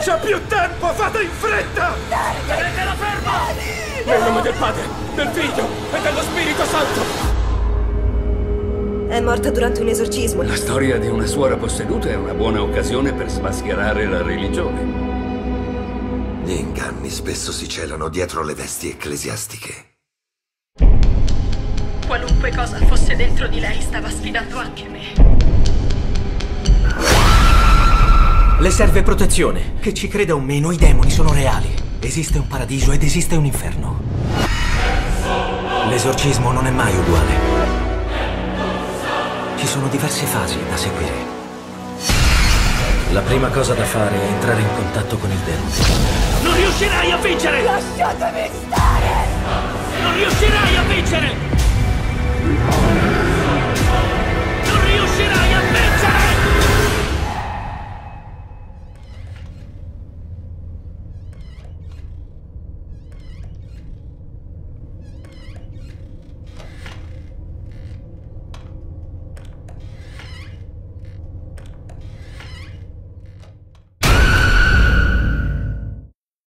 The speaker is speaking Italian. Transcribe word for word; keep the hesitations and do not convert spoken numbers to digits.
c'è più tempo, fate in fretta! Tenetela ferma! Nel nome del Padre, del Figlio e dello Spirito Santo! È morta durante un esorcismo. La storia di una suora posseduta è una buona occasione per smascherare la religione. Gli inganni spesso si celano dietro le vesti ecclesiastiche. Qualunque cosa fosse dentro di lei stava sfidando anche me. Le serve protezione. Che ci creda o meno, i demoni sono reali. Esiste un paradiso ed esiste un inferno. L'esorcismo non è mai uguale. Ci sono diverse fasi da seguire. La prima cosa da fare è entrare in contatto con il demone. Non riuscirai a vincere! Lasciatemi stare! Non riuscirai a vincere!